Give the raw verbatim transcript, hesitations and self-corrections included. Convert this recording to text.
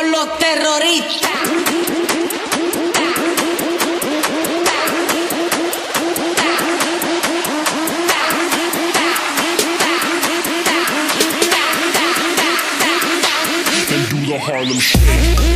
con los terroristas. And do the Harlem Shake.